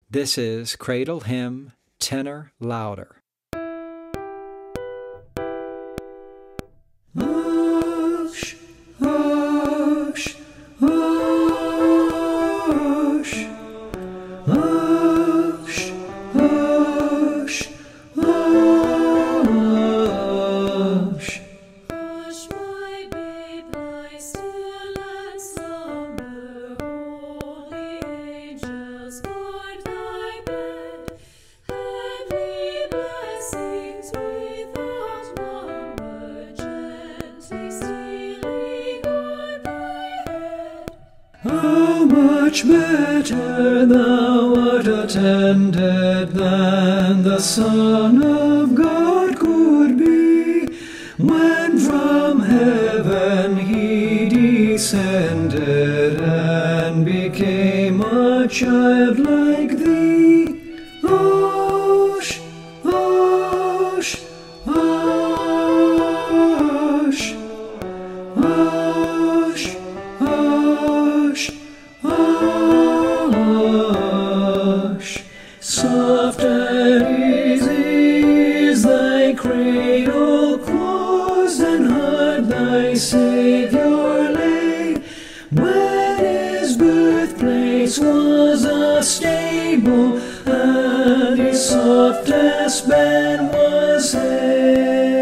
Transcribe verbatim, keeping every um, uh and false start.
This is Cradle Hymn, Tenor Louder. Hush, hush, hush, hush, hush, hush. Hush, my babe, lie still and slumber. Holy angels guard thy bed. Heavenly blessings without number, gently stealing o'er thy head. How much better thou art attended than the Son of God could be, when from heaven he descended and became a child like thee. Hush, hush, hush, hush, hush, hush. Soft and easy is thy cradle closed, and hard thy Saviour lay, when his birthplace was a stable, and his softest bed was hay.